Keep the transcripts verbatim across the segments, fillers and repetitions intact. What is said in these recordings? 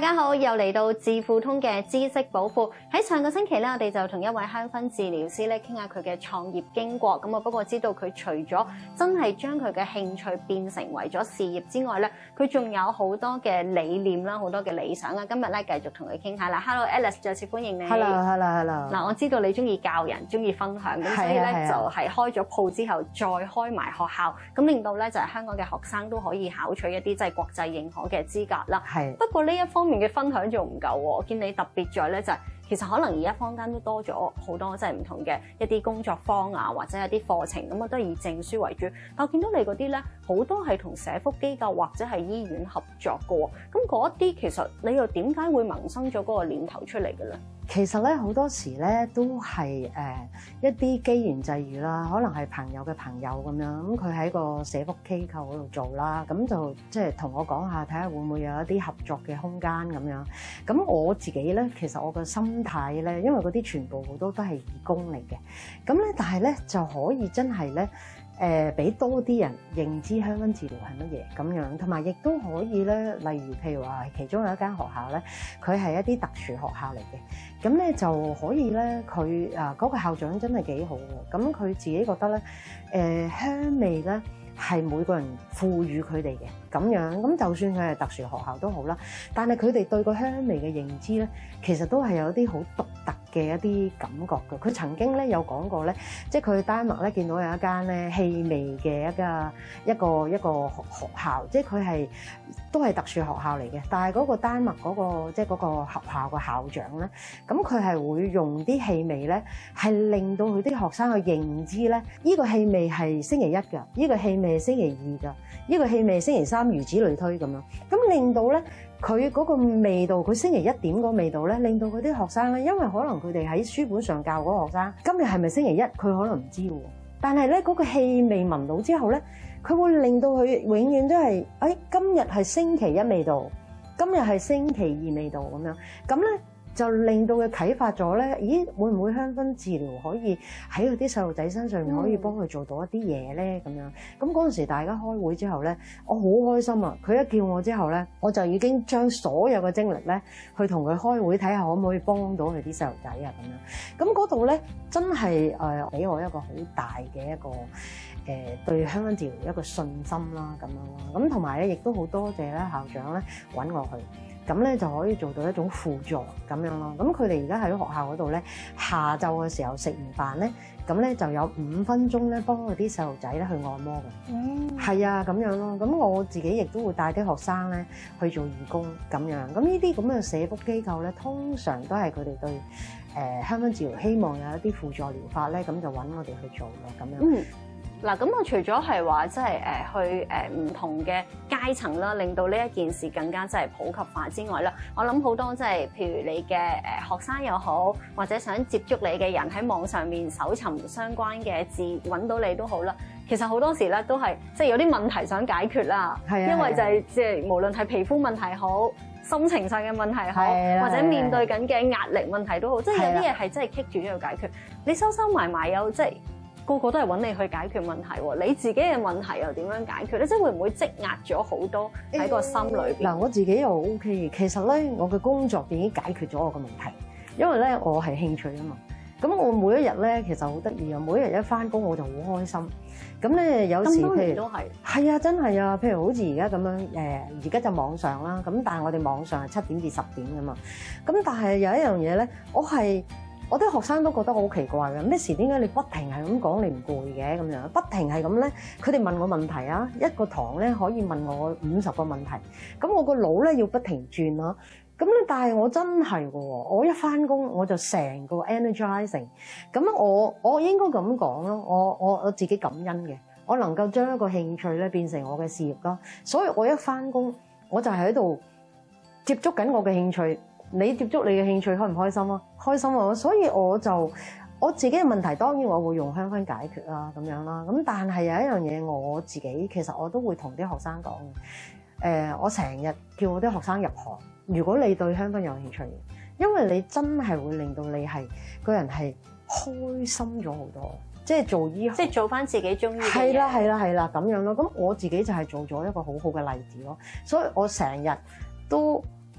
家好，又嚟到智庫通嘅知識寶庫。喺上個星期咧，我哋就同一位香薰治療師咧傾下佢嘅創業經過。咁我不過知道佢除咗真係將佢嘅興趣變成為咗事業之外咧，佢仲有好多嘅理念啦，好多嘅理想啊。今日咧繼續同佢傾下啦。Hello Alice， 再次歡迎你。 Hello，Hello，Hello。嗱， 我知道你中意教人，中意分享，咁所以咧就係開咗鋪之後再開埋學校，咁令到咧就係香港嘅學生都可以考取一啲即係國際認可嘅資格啦。係。不過呢一方面嘅分享仲唔夠喎，我見你特別在咧就係、是、其實可能而家坊間都多咗好多即係唔同嘅一啲工作坊啊，或者一啲課程咁啊，都係以證書為主。但我見到你嗰啲咧好多係同社福機構或者係醫院合作嘅喎，咁嗰一啲其實你又點解會萌生咗嗰個念頭出嚟嘅咧？ 其實咧好多時咧都係誒、呃、一啲機緣際遇啦，可能係朋友嘅朋友咁樣，咁佢喺個社福機構嗰度做啦，咁就即係同我講下，睇下會唔會有一啲合作嘅空間咁樣。咁我自己咧，其實我個心態咧，因為嗰啲全部好多都係義工嚟嘅，咁咧但係咧就可以真係咧。誒俾多啲人認知香薰治療係乜嘢咁樣，同埋亦都可以咧，例如譬如話，其中有一間學校咧，佢係一啲特殊學校嚟嘅，咁咧就可以咧，佢啊嗰個校長真係幾好嘅，咁佢自己覺得咧，誒、呃、香味咧係每個人賦予佢哋嘅咁樣，咁就算佢係特殊學校都好啦，但係佢哋對個香味嘅認知咧，其實都係有啲好獨特嘅一啲感覺嘅。佢曾經咧有講過咧，即係佢去丹麥咧見到有一間咧氣味嘅一個一個一個學校，即係佢係都係特殊學校嚟嘅，但係嗰個丹麥嗰個即係嗰個學校嘅校長咧，咁佢係會用啲氣味咧，係令到佢啲學生去認知咧，呢個氣味係星期一㗎，呢個氣味係星期二㗎，呢個氣味係星期三，如此類推咁樣，咁令到咧。佢嗰個味道，佢星期一點嗰個味道咧，令到嗰啲學生咧，因為可能佢哋喺書本上教嗰個學生，今日係咪星期一，佢可能唔知喎。但係咧，嗰個氣味聞到之後咧，佢會令到佢永遠都係，誒，今日係星期一味道，今日係星期二味道咁樣，咁咧。就令到佢啟發咗咧，咦？會唔會香薰治療可以喺佢啲細路仔身上面可以幫佢做到一啲嘢咧？咁樣咁嗰陣時，大家開會之後咧，我好開心啊！佢一叫我之後咧，我就已經將所有嘅精力咧，去同佢開會睇下可唔可以幫到佢啲細路仔啊咁樣。咁嗰度咧，真係誒俾我一個好大嘅一個誒、呃、對香薰治療一個信心啦咁樣啦。咁同埋咧，亦都好多謝咧校長咧揾我去。咁咧就可以做到一種輔助咁樣咯。咁佢哋而家喺學校嗰度咧，下晝嘅時候食完飯咧，咁咧就有五分鐘咧幫佢啲細路仔咧去按摩嘅。嗯，係啊，咁樣咯。咁我自己亦都會帶啲學生咧去做義工咁樣。咁呢啲咁嘅社福機構咧，通常都係佢哋對誒香薰治療希望有一啲輔助療法咧，咁就揾我哋去做咯咁樣。嗯。 嗱，咁我除咗係話即係誒去誒唔同嘅階層啦，令到呢一件事更加即係普及化之外啦，我諗好多即係譬如你嘅誒學生又好，或者想接觸你嘅人喺網上面搜尋相關嘅字揾到你都好啦。其實好多時咧都係即係有啲問題想解決啦，係啊，因為就係即係無論係皮膚問題好，心情上嘅問題好，或者面對緊嘅壓力問題都好，即係有啲嘢係真係棘住咗要解決。你收收埋埋有即係。個個都係揾你去解決問題喎，你自己嘅問題又點樣解決咧？即係會唔會積壓咗好多喺個心裏邊？嗱、 欸，我自己又 O K 嘅。其實咧，我嘅工作已經解決咗我嘅問題，因為咧我係興趣啊嘛。咁我每一日咧其實好得意啊，每一日一翻工我就好開心。咁咧有時譬如都係係啊，真係啊，譬如好似而家咁樣誒，而家就網上啦。咁但係我哋網上係七點至十點㗎嘛。咁但係有一樣嘢咧，我係。我啲學生都覺得我好奇怪嘅，咩事點解你不停係咁講你唔攰嘅咁樣，不停係咁咧？佢哋問我問題啊，一個堂咧可以問我五十個問題，咁我個腦咧要不停轉啦。咁咧，但係我真係嘅喎，我一返工我就成個 energizing。咁我我應該咁講咯，我我我自己感恩嘅，我能夠將一個興趣咧變成我嘅事業咯。所以我一返工我就喺度接觸緊我嘅興趣。你接觸你嘅興趣開唔開心啊？開心啊！所以我就我自己嘅問題，當然我會用香薰解決啦，咁樣啦。咁但係有一樣嘢，我自己其實我都會同啲學生講嘅。誒、呃，我成日叫我啲學生入行。如果你對香薰有興趣，因為你真係會令到你係個人係開心咗好多。即係做醫學， 即係做翻自己中意嘅嘢。 係啦，係啦，係啦，咁樣咯。咁我自己就係做咗一個好好嘅例子咯。所以我成日都。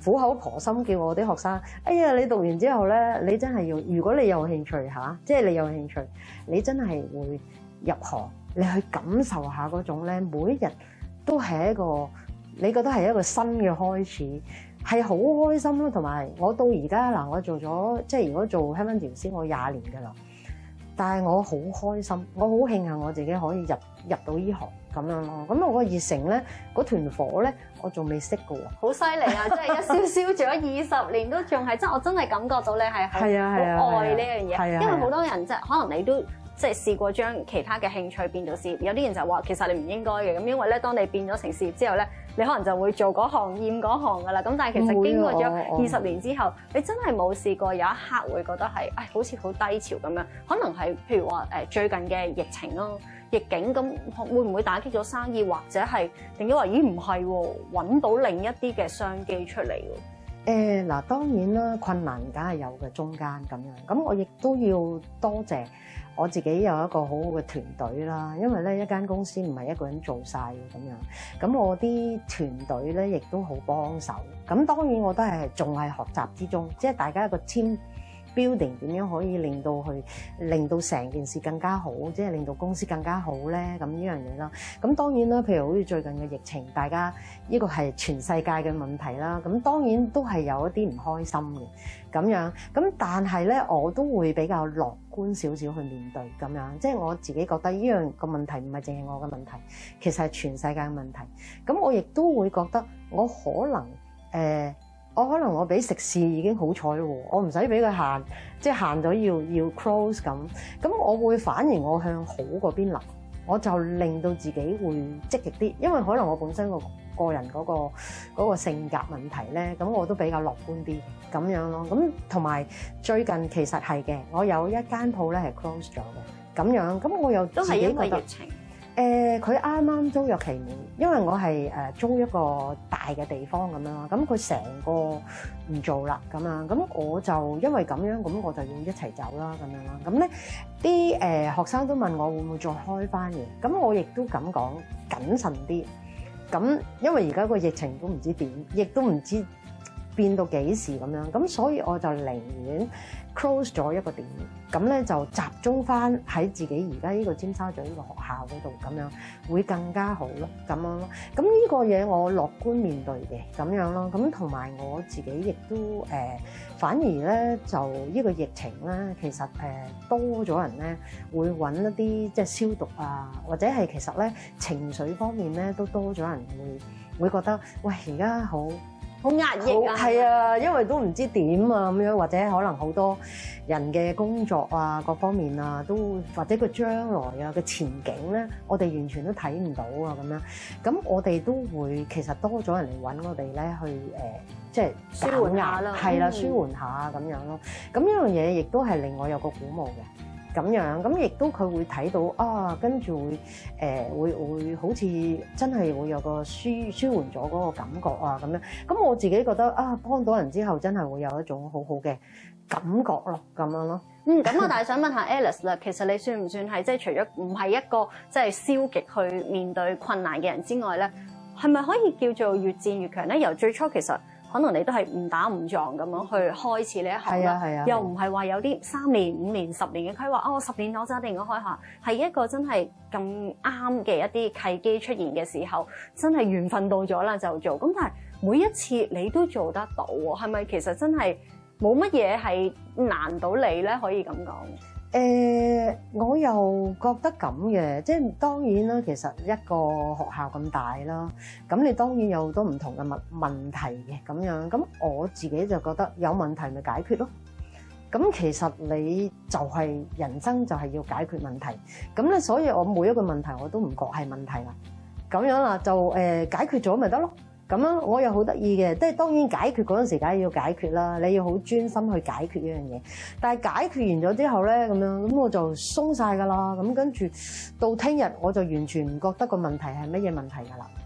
苦口婆心叫我啲學生，哎呀，你讀完之後咧，你真係要，如果你有興趣嚇，即係你有興趣，你真係會入行，你去感受下嗰種咧，每一日都係一個，你覺得係一個新嘅開始，係好開心咯。同埋我到而家嗱，我做咗即係如果做香薰療師，我廿年㗎啦，但係我好開心，我好慶幸我自己可以入入到呢行。咁樣咯，咁我個熱誠咧，嗰團火咧，我仲未熄㗎喎。 好犀利啊！即係一燒燒咗二十年都仲係，即係我真係感覺到你係好好愛呢樣嘢。因為好多人即係可能你都即係試過將其他嘅興趣變到事業，有啲人就話其實你唔應該嘅。咁因為咧，當你變咗成事業之後咧，你可能就會做嗰行厭嗰行㗎啦。咁但係其實經過咗二十年之後，你真係冇試過有一刻會覺得係，唉，好似好低潮咁樣。可能係譬如話誒最近嘅疫情咯。逆境咁會唔會打擊咗生意，或者係定咗話咦唔係喎，揾到另一啲嘅商機出嚟喎？誒嗱，當然啦，困難梗係有嘅中間咁樣，咁我亦都要多謝我自己有一個好好嘅團隊啦，因為咧一間公司唔係一個人做晒嘅咁樣，咁我啲團隊咧亦都好幫手，咁當然我都係仲係學習之中，即係大家一個 team building 點樣可以令到去令到成件事更加好，即係令到公司更加好咧，咁呢樣嘢啦。咁當然啦，譬如好似最近嘅疫情，大家呢個係全世界嘅問題啦。咁當然都係有一啲唔開心嘅咁樣。咁但係咧，我都會比較樂觀少少去面對咁樣。即係我自己覺得呢樣個問題唔係淨係我嘅問題，其實係全世界嘅問題。咁我亦都會覺得我可能誒。呃我可能我俾食肆已經好彩喎，我唔使俾佢限，即係限咗要要 close 咁，咁我會反而我向好嗰邊諗，我就令到自己會積極啲，因為可能我本身個個人嗰個嗰個性格問題咧，咁我都比較樂觀啲咁樣咯。咁同埋最近其實係嘅，我有一間鋪咧係 close 咗嘅，咁樣咁我又自己覺得都係因為疫情。 誒佢啱啱租約期滿，因為我係誒租一個大嘅地方咁樣，咁佢成個唔做啦咁樣，咁我就因為咁樣，咁我就要一齊走啦咁樣啦。咁咧啲誒學生都問我會唔會再開翻嘅，咁我亦都咁講謹慎啲。咁因為而家個疫情都唔知點，亦都唔知變到幾時咁樣，咁所以我就寧願 close 咗一個店，咁咧就集中翻喺自己而家呢個尖沙咀呢個學校嗰度，咁樣會更加好咯，咁樣咯。咁呢個嘢我樂觀面對嘅，咁樣咯。咁同埋我自己亦都誒、呃，反而咧就呢個疫情咧，其實誒、呃、多咗人咧會揾一啲即係消毒啊，或者係其實咧情緒方面咧都多咗人會會覺得喂而家好。好壓抑啊！係啊，因為都唔知點啊咁樣，或者可能好多人嘅工作啊、各方面啊，都或者個將來啊嘅前景咧，我哋完全都睇唔到啊咁樣。咁我哋都會其實多咗人嚟揾我哋咧，去誒、呃、即係舒緩下啦，係啦，舒緩下咁樣咯。咁呢樣嘢亦都係令我有個鼓舞嘅。咁樣，咁亦都佢會睇到啊，跟住會誒、呃、會會好似真係會有個舒舒緩咗嗰個感覺啊咁樣。咁我自己覺得啊，幫到人之後真係會有一種好好嘅感覺咯，咁樣咯。 嗯，咁我但係想問下 Alice 啦，其實你算唔算係即係除咗唔係一個即係消極去面對困難嘅人之外咧，係咪可以叫做越戰越強咧？由最初其實可能你都係誤打誤撞咁樣去開始呢一行啦， 啊啊、 又唔係話有啲三年、五年、十年嘅規劃。哦，十年我就一定要開下，係一個真係咁啱嘅一啲契機出現嘅時候，真係緣分到咗啦就做。咁但係每一次你都做得到喎，係咪其實真係冇乜嘢係難到你咧？可以咁講？ 誒、呃，我又覺得咁嘅，即係當然啦。其實一個學校咁大啦，咁你當然有好多唔同嘅問問題嘅咁樣。咁我自己就覺得有問題咪解決咯。咁其實你就係、是、人生就係要解決問題。咁咧，所以我每一個問題我都唔覺係問題啦。咁樣啦，就誒、呃、解決咗咪得咯。咁樣我又好得意嘅，即係當然解決嗰陣時梗係要解決啦，你要好專心去解決呢樣嘢。但係解決完咗之後咧，咁樣咁我就鬆晒㗎啦。咁跟住到聽日我就完全唔覺得個問題係乜嘢問題㗎啦。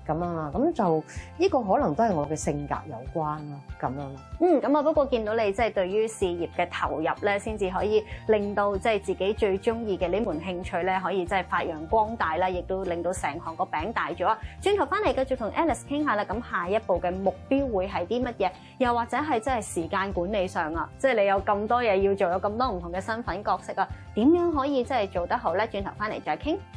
咁樣啦，咁就呢個可能都係我嘅性格有關咯，咁樣咯。 嗯，咁啊不過見到你即係對於事業嘅投入咧，先至可以令到即係自己最中意嘅呢門興趣咧，可以即係發揚光大啦，亦都令到成行個餅大咗啊！轉頭翻嚟繼續同 Alice 傾下啦，咁下一步嘅目標會係啲乜嘢？又或者係即係時間管理上啊，即係你有咁多嘢要做，有咁多唔同嘅身份角色啊，點樣可以即係做得好咧？轉頭翻嚟再傾。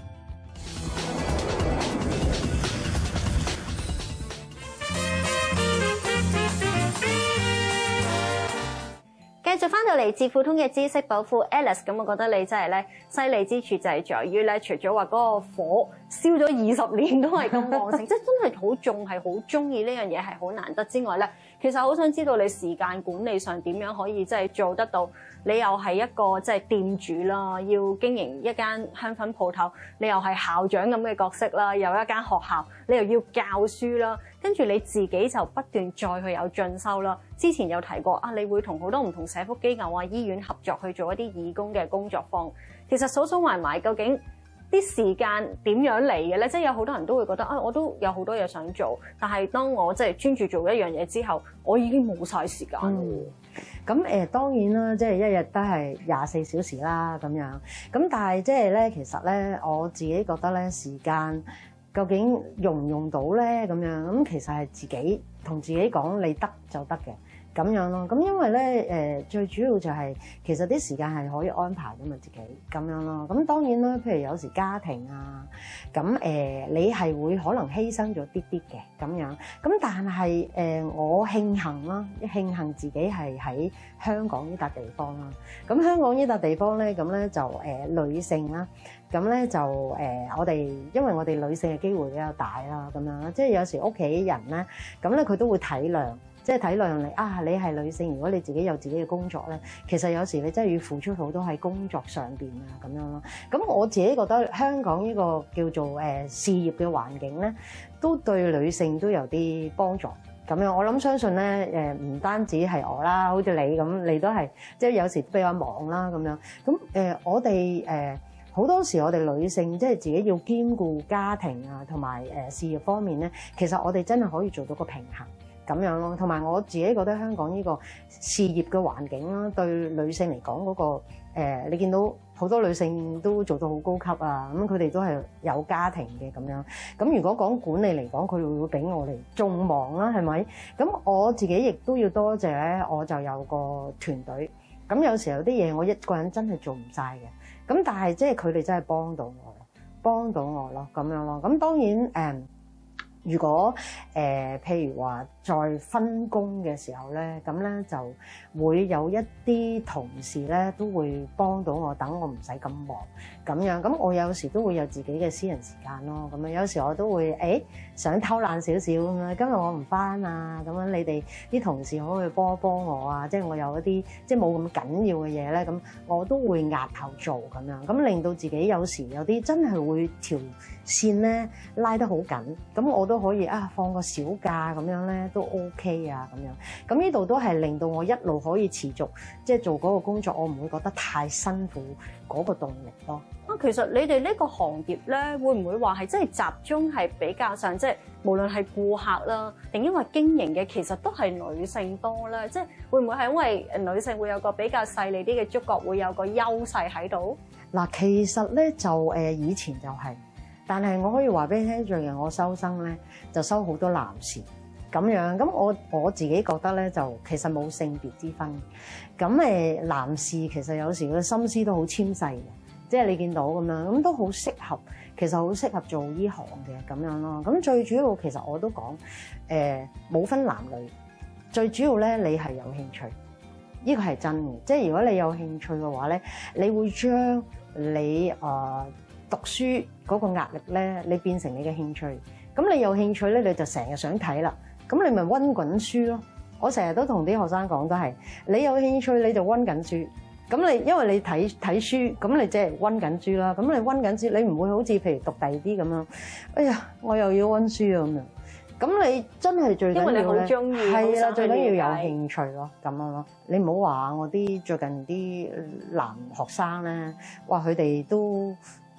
繼續翻到嚟智庫通嘅知識寶庫 Alice， 咁我覺得你真係咧犀利之處就係在於咧，除咗話嗰個火燒咗二十年都係咁旺盛，即係真係好重，係好中意呢樣嘢係好難得之外咧，其實好想知道你時間管理上點樣可以即係做得到。你又係一個即係店主啦，要經營一間香薰鋪頭，你又係校長咁嘅角色啦，有一間學校，你又要教書啦，跟住你自己就不斷再去有進修啦。之前有提過啊，你會同好多唔同社福機構啊、醫院合作去做一啲義工嘅工作坊。其實數數埋埋，究竟啲時間點樣嚟嘅咧？即係有好多人都會覺得啊，我都有好多嘢想做，但係當我即係專注做一樣嘢之後，我已經冇晒時間啦。 嗯咁誒、呃、當然啦，即係一日都係廿四小時啦咁樣。咁但係即係咧，其實咧我自己覺得咧，時間究竟用唔用到咧咁樣？咁其實係自己同自己講，你得就得嘅咁樣咯。咁因為咧誒、呃、最主要就係、是、其實啲時間係可以安排㗎嘛，自己咁樣咯。咁當然啦，譬如有時家庭啊，咁誒、呃、你係會可能犧牲咗啲啲嘅咁樣。咁但係誒、呃、我慶幸啦，慶幸自己係喺香港呢笪地方啦。咁香港呢笪地方咧，咁咧就誒、呃、女性啦，咁咧就誒、呃、我哋因為我哋女性嘅機會比較大啦，咁樣啦，即係有時屋企人咧，咁咧佢都會體諒。即係體諒你啊！你係女性，如果你自己有自己嘅工作咧，其實有時你真係要付出好多喺工作上邊啊咁樣咯。咁我自己覺得香港呢個叫做誒、呃、事業嘅環境咧，都對女性都有啲幫助咁樣。我諗相信咧誒，唔單止係我啦，好似你咁，你都係即係有時比較忙啦咁樣。咁誒、呃，我哋誒好多時我哋女性即係自己要兼顧家庭啊，同埋誒事業方面咧，其實我哋真係可以做到個平衡。咁樣咯，同埋我自己覺得香港呢個事業嘅環境啦，對女性嚟講嗰個、呃、你見到好多女性都做到好高級啊，咁佢哋都係有家庭嘅咁樣。咁如果講管理嚟講，佢會會比我哋仲忙啦，係咪？咁我自己亦都要多謝咧，我就有個團隊。咁有時候有啲嘢我一個人真係做唔晒嘅，咁但係即係佢哋真係幫到我，幫到我咯，咁樣咯。咁當然誒。嗯如果誒、呃、譬如話再分工嘅時候咧，咁咧就會有一啲同事咧都會幫到我，等我唔使咁忙咁樣。咁我有時都會有自己嘅私人時間咯。咁樣有時我都會誒、欸、想偷懶少少咁樣。今日我唔返啊，咁樣你哋啲同事可唔可以幫一幫我啊？即係我有一啲即係冇咁緊要嘅嘢咧，咁我都會押後做咁樣。咁令到自己有時有啲真係會條線咧拉得好緊，咁我都可以啊放個小假咁樣咧都 OK 啊咁樣。咁呢度都係令到我一路可以持續即係做嗰個工作，我唔會覺得太辛苦嗰個動力咯。 啊，其實你哋呢個行業咧，會唔會話係真係集中係比較上即係無論係顧客啦，定因為經營嘅其實都係女性多咧？即係會唔會係因為女性會有個比較細膩啲嘅觸覺，會有個優勢喺度？嗱， 其實咧就誒、呃、以前就係、是。但係我可以話俾你聽，最近我收生咧就收好多男士咁樣，咁我我自己覺得咧就其實冇性別之分。咁誒男士其實有時佢心思都好纖細嘅，即係你見到咁樣，咁都好適合，其實好適合做呢行嘅咁樣咯。咁最主要其實我都講誒冇分男女，最主要咧你係有興趣，呢個係真嘅。即係如果你有興趣嘅話咧，你會將你誒。呃讀書嗰個壓力咧，你變成你嘅興趣。咁你有興趣咧，你就成日想睇啦。咁你咪溫緊書咯。我成日都同啲學生講都係，你有興趣你就溫緊書。咁你因為你睇睇書，咁你即係溫緊書啦。咁你溫緊書，你唔會好似譬如讀第二啲咁樣。哎呀，我又要溫書啊咁樣。咁你真係最緊要咧， 因為你好中意， 係啦，最緊要有興趣咯，咁樣咯。你唔好話我啲最近啲男學生咧，哇佢哋都〜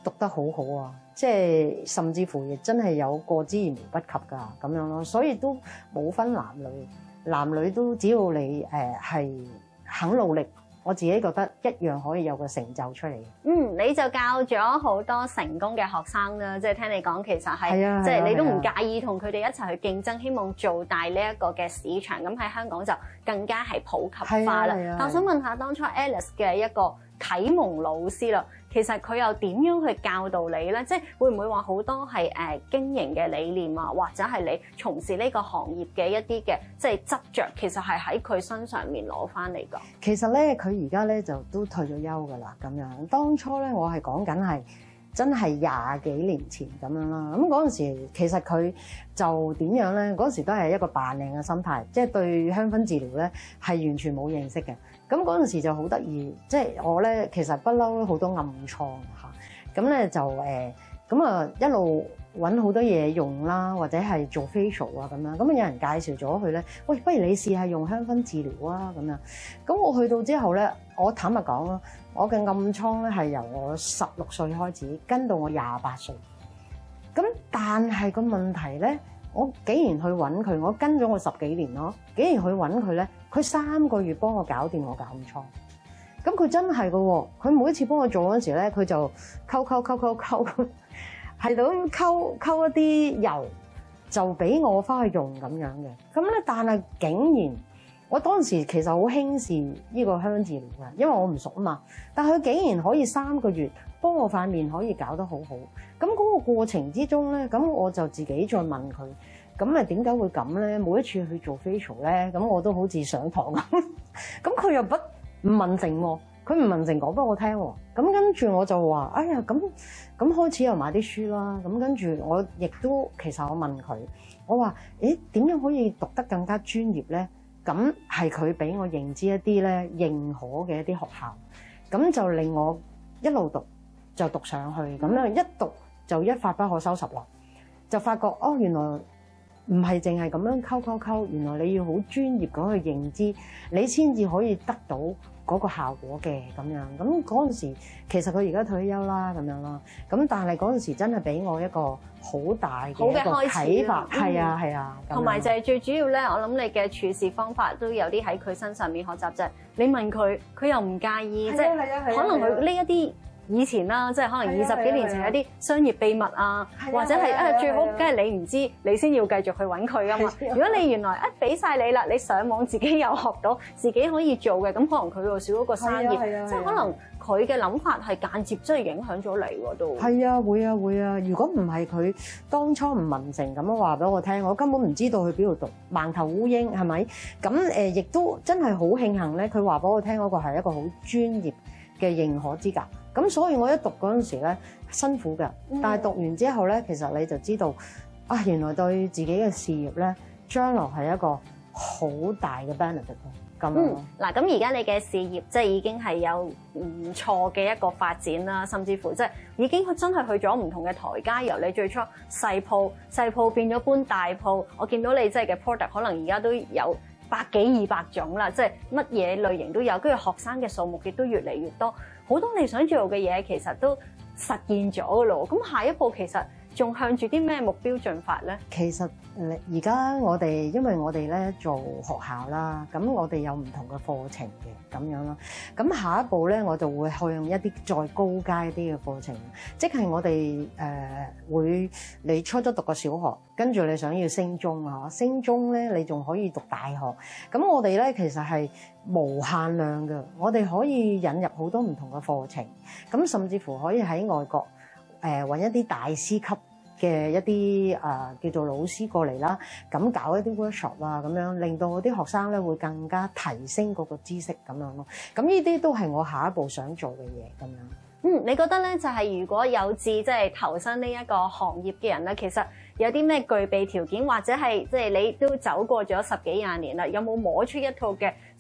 讀得好好啊，即係甚至乎亦真係有過之而無不及㗎咁樣咯，所以都冇分男女，男女都只要你誒係、呃、肯努力。我自己覺得一樣可以有個成就出嚟。 嗯，你就教咗好多成功嘅學生啦，即係聽你講，其實係、 啊、 即係你都唔介意同佢哋一齊去競爭，希望做大呢一個嘅市場。咁喺香港就更加係普及化啦。但我想問下，當初 Alice 嘅一個啟蒙老師啦，其實佢又點樣去教導你咧？即係會唔會話好多係誒經營嘅理念啊，或者係你從事呢個行業嘅一啲嘅即係執着，其實係喺佢身上面攞翻嚟㗎？ 其實咧，佢而家咧就都退咗休㗎啦。咁樣當初咧，我係講緊係真係廿幾年前咁樣啦。咁嗰陣時其實佢就點樣咧？嗰陣時都係一個扮靚嘅心態，即係對香薰治療咧係完全冇認識嘅。咁嗰陣時就好得意，即係我咧其實不嬲都好多暗瘡嚇，咁咧就誒咁啊一路揾好多嘢用啦，或者係做 facial 啊咁樣，咁啊有人介紹咗佢咧，喂，不如你試下用香薰治療啊咁樣。咁我去到之後咧，我坦白講啦，我嘅暗瘡咧係由我十六歲開始跟到我廿八歲，咁但係個問題咧，我竟然去揾佢，我跟咗我十幾年咯，竟然去揾佢咧，佢三個月幫我搞掂我嘅暗瘡。咁佢真係㗎喎，佢每一次幫我做嗰陣時咧，佢就溝溝溝溝溝，係咁溝溝一啲油，就俾我翻去用咁樣嘅。咁咧，但係竟然我當時其實好輕視呢個香薰治療嘅，因為我唔熟啊嘛。但係佢竟然可以三個月幫我塊面可以搞得好好。咁嗰個過程之中咧，咁我就自己再問佢，咁啊點解會咁咧？每一次去做 facial 咧，咁我都好似上堂咁，咁佢又不唔問成喎，佢唔問成講俾我聽喎。咁跟住我就話：哎呀，咁咁開始又買啲書啦。咁跟住我亦都其實我問佢，我話：誒點樣可以讀得更加專業咧？咁係佢俾我認知一啲咧認可嘅一啲學校，咁就令我一路讀就讀上去，咁樣一讀就一發不可收拾啦。就發覺哦，原來唔係淨係咁樣溝溝溝，原來你要好專業咁去認知，你先至可以得到嗰個效果嘅咁樣。咁嗰陣時其實佢而家退休啦咁樣啦，咁但係嗰陣時真係俾我一個好大嘅一個啟發，係啊係啊。 同埋就係最主要咧，我諗你嘅處事方法都有啲喺佢身上面學習啫。你問佢，佢又唔介意，即係可能佢呢一啲。以前啦，即係可能二十幾年前有啲商業秘密啊，或者係啊最好，梗係你唔知，你先要繼續去揾佢㗎嘛。如果你原來一俾晒你啦，你上網自己有學到，自己可以做嘅，咁可能佢又少咗個生意，即係可能佢嘅諗法係間接真係影響咗你喎都。係啊，會啊會啊！如果唔係佢當初唔問成咁樣話俾我聽，我根本唔知道去邊度讀盲頭烏蠅係咪？咁誒亦都真係好慶幸咧，佢話俾我聽嗰個係一個好專業嘅認可資格。咁所以我一讀嗰陣時咧辛苦㗎，但係讀完之後咧，其實你就知道啊，原來對自己嘅事業咧，將來係一個好大嘅 benefit 咯。咁嗯，嗱，咁而家你嘅事業即係已經係有唔錯嘅一個發展啦，甚至乎即係已經真係去咗唔同嘅台階，由你最初細鋪細鋪變咗搬大鋪，我見到你即係嘅 product 可能而家都有百幾二百種啦，即係乜嘢類型都有，跟住學生嘅數目亦都越嚟越多。好多你想做嘅嘢其實都實現咗㗎咯，咁下一步其實仲向住啲咩目標進發咧？其實誒而家我哋因為我哋咧做學校啦，咁我哋有唔同嘅課程嘅咁樣啦。咁下一步咧，我就會向一啲再高階啲嘅課程，即係我哋誒、呃、會你初初讀個小學，跟住你想要升中啊，升中咧你仲可以讀大學。咁我哋咧其實係無限量嘅，我哋可以引入好多唔同嘅課程，咁甚至乎可以喺外國誒揾、呃、一啲大師級嘅一啲誒、呃、叫做老師過嚟啦，咁搞一啲 workshop 啊，咁樣令到我啲學生咧會更加提升嗰個知識咁樣咯。咁呢啲都係我下一步想做嘅嘢咁樣。嗯，你覺得咧就係、是、如果有志即係投身呢一個行業嘅人咧，其實有啲咩具備條件，或者係即係你都走過咗十幾廿年啦，有冇摸出一套嘅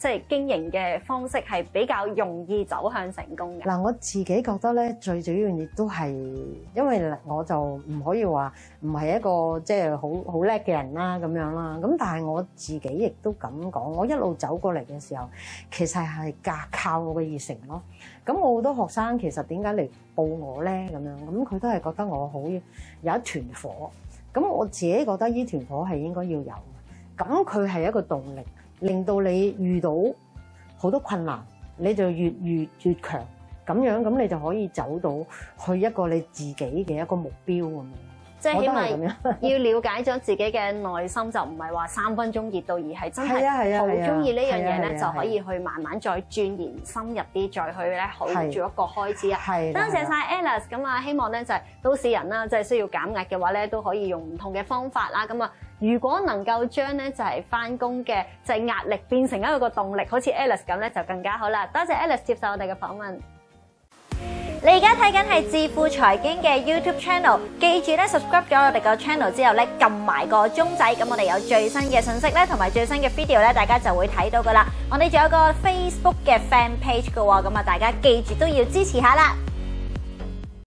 即係經營嘅方式係比較容易走向成功嘅？ 嗱，我自己覺得咧，最主要亦都係因為我就唔可以話唔係一個即係好好叻嘅人啦咁樣啦。咁但係我自己亦都咁講，我一路走過嚟嘅時候，其實係架靠我嘅熱誠咯。咁我好多學生其實點解嚟報我咧咁樣？咁佢都係覺得我好有一團火。咁我自己覺得呢團火係應該要有。咁佢係一個動力，令到你遇到好多困難，你就越越越強，咁樣咁你就可以走到去一個你自己嘅一個目標咁樣。 即係起碼要了解咗自己嘅內心，就唔係話三分鐘熱度，而係真係好中意呢樣嘢咧，就可以去慢慢再鑽研深入啲，再去咧好做一個開始啊！多謝晒 Alice， 咁啊，希望咧就係都市人啦，即係需要減壓嘅話咧，都可以用唔同嘅方法啦。咁啊，如果能夠將咧就係返工嘅就係壓力變成一個動力，好似 Alice 咁咧就更加好啦。多謝 Alice 接受我哋嘅訪問。你而家睇緊係致富財經嘅 YouTube channel， 記住咧 subscribe 咗我哋個 channel 之後咧，撳埋個鐘仔，咁我哋有最新嘅信息咧，同埋最新嘅 video 咧，大家就會睇到噶啦。我哋仲有個 Facebook 嘅 fan page 噶喎，咁啊大家記住都要支持下啦。